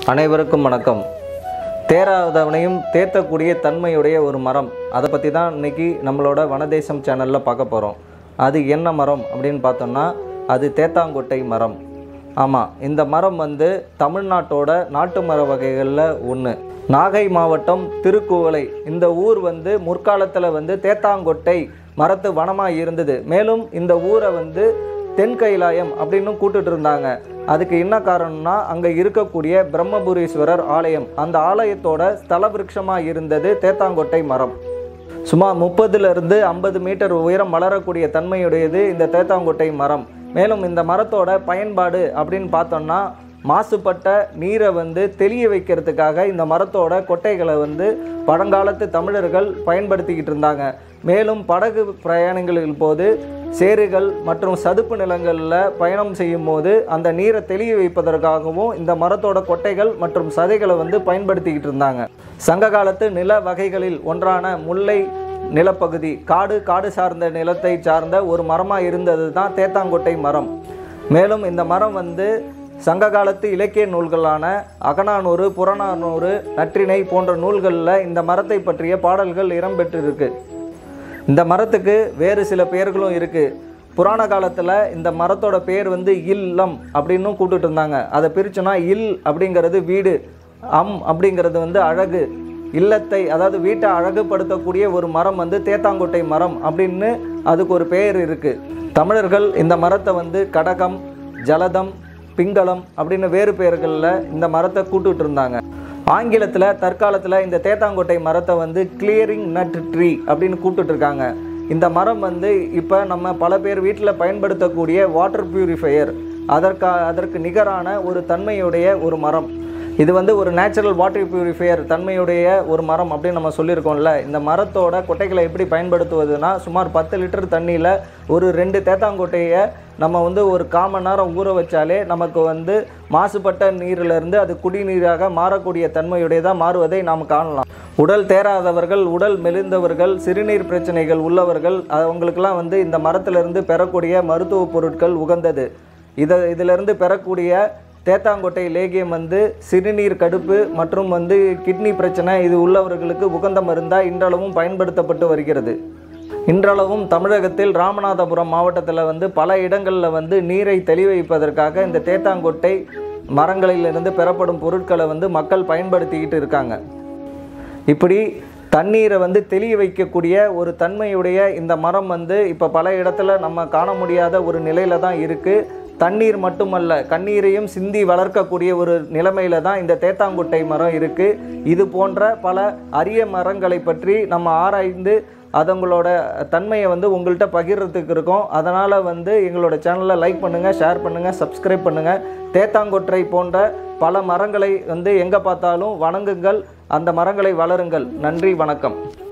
அனைவருக்கும் வணக்கம். தேராதவனையும் தேர்த்தக்கூடிய தன்மையுடைய ஒரு மரம், அதை பற்றி தான் இன்றைக்கி நம்மளோட வனதேசம் சேனலில் பார்க்க போகிறோம். அது என்ன மரம் அப்படின்னு பார்த்தோம்னா அது தேத்தாங்கொட்டை மரம். ஆமாம், இந்த மரம் தமிழ்நாட்டோட நாட்டு மர வகைகளில் ஒன்று. நாகை மாவட்டம் திருக்குவளை இந்த ஊர் முற்காலத்தில் தேத்தாங்கொட்டை மரத்து வனமாக இருந்தது. மேலும் இந்த ஊரை தென்கைலாயம் அப்படின்னு கூப்பிட்டு இருந்தாங்க. அதுக்கு என்ன காரணம்னா அங்கே இருக்கக்கூடிய பிரம்மபுரீஸ்வரர் ஆலயம், அந்த ஆலயத்தோட ஸ்தல விருட்சமாக இருந்தது தேத்தாங்கொட்டை மரம். சுமார் 30 to 50 மீட்டர் உயரம் வளரக்கூடிய தன்மையுடையது இந்த தேத்தாங்கொட்டை மரம். மேலும் இந்த மரத்தோட பயன்பாடு அப்படின்னு பார்த்தோம்னா மாசுபட்ட நீரை தெளிய வைக்கிறதுக்காக இந்த மரத்தோட கொட்டைகளை பழங்காலத்து தமிழர்கள் பயன்படுத்திக்கிட்டு இருந்தாங்க. மேலும் படகு பிரயாணங்களின் போது சேறுகள் மற்றும் சதுப்பு நிலங்களில் பயணம் செய்யும் போது அந்த நீரை தெளிய வைப்பதற்காகவும் இந்த மரத்தோட கொட்டைகள் மற்றும் சதைகளை பயன்படுத்திக்கிட்டு இருந்தாங்க. சங்க காலத்து நில வகைகளில் ஒன்றான முல்லை நிலப்பகுதி, காடு சார்ந்த நிலத்தை சார்ந்த ஒரு மரமாக இருந்தது தான் தேத்தாங்கொட்டை மரம். மேலும் இந்த மரம் சங்க காலத்து இலக்கிய நூல்களான அகநானூறு, புறநானூறு, நற்றிணை போன்ற நூல்களில் இந்த மரத்தை பற்றிய பாடல்கள் இடம்பெற்றிருக்கு. இந்த மரத்துக்கு வேறு சில பெயர்களும் இருக்குது. புராண காலத்தில் இந்த மரத்தோட பேர் இல்லம் அப்படின்னு கூப்பிட்டு இருந்தாங்க. அதை பிரிச்சோன்னா இல் அப்படிங்கிறது வீடு, அப்படிங்கிறது அழகு, இல்லத்தை அதாவது வீட்டை அழகுபடுத்தக்கூடிய ஒரு மரம் தேத்தாங்கொட்டை மரம் அப்படின்னு அதுக்கு ஒரு பெயர் இருக்குது. தமிழர்கள் இந்த மரத்தை கடகம், ஜலதம், பிங்களம் அப்படின்னு வேறு பெயர்களில் இந்த மரத்தை கூப்பிட்டு இருந்தாங்க. ஆங்கிலத்தில் தற்காலத்தில் இந்த தேத்தாங்கொட்டை மரத்தை கிளியரிங் நட் ட்ரீ அப்படின்னு கூப்பிட்டு இருக்காங்க. இந்த மரம் இப்போ நம்ம பல பேர் வீட்டில் பயன்படுத்தக்கூடிய வாட்டர் பியூரிஃபையர், அதற்கு நிகரான ஒரு தன்மையுடைய ஒரு மரம். இது ஒரு நேச்சுரல் வாட்டர் பியூரிஃபையர் தன்மையுடைய ஒரு மரம் அப்படின்னு நம்ம சொல்லியிருக்கோம்ல. இந்த மரத்தோட கொட்டைகளை எப்படி பயன்படுத்துவதுன்னா சுமார் 10 லிட்டர் தண்ணியில் ஒரு 2 தேத்தாங்கொட்டையை நம்ம ஒரு 1/4 மணி நேரம் ஊற வச்சாலே நமக்கு மாசுபட்ட நீரிலிருந்து அது குடிநீராக மாறக்கூடிய தன்மையுடையதாக மாறுவதை நாம் காணலாம். உடல் தேராதவர்கள், உடல் மெலிந்தவர்கள், சிறுநீர் பிரச்சனைகள் உள்ளவர்கள், அவங்களுக்கெல்லாம் இந்த மரத்திலிருந்து பெறக்கூடிய மருத்துவ பொருட்கள் உகந்தது. இதிலிருந்து பெறக்கூடிய தேத்தாங்கொட்டை லேகியம் சிறுநீர் கடுப்பு மற்றும் கிட்னி பிரச்சனை இது உள்ளவர்களுக்கு உகந்த மருந்தாக இன்றளவும் பயன்படுத்தப்பட்டு வருகிறது. இன்றளவும் தமிழகத்தில் ராமநாதபுரம் மாவட்டத்தில் பல இடங்களில் நீரை தெளிவைப்பதற்காக இந்த தேத்தாங்கொட்டை மரங்களிலிருந்து பெறப்படும் பொருட்களை மக்கள் பயன்படுத்திக்கிட்டு இருக்காங்க. இப்படி தண்ணீரை தெளிய வைக்கக்கூடிய ஒரு தன்மையுடைய இந்த மரம் இப்போ பல இடத்துல நம்ம காண முடியாத ஒரு நிலையில தான் இருக்குது. தண்ணீர் மட்டுமல்ல, கண்ணீரையும் சிந்தி வளர்க்கக்கூடிய ஒரு நிலைமையில தான் இந்த தேத்தாங்கொட்டை மரம் இருக்குது. இது போன்ற பல அரிய மரங்களை பற்றி நம்ம ஆராய்ந்து அதங்களோட தன்மையை உங்கள்கிட்ட பகிர்றதுக்கு இருக்கோம். அதனால் எங்களோட சேனலை லைக் பண்ணுங்கள், ஷேர் பண்ணுங்கள், சப்ஸ்கிரைப் பண்ணுங்கள். தேத்தாங்கொட்டை போன்ற பல மரங்களை எங்கே பார்த்தாலும் வணங்குங்கள், அந்த மரங்களை வளருங்கள். நன்றி, வணக்கம்.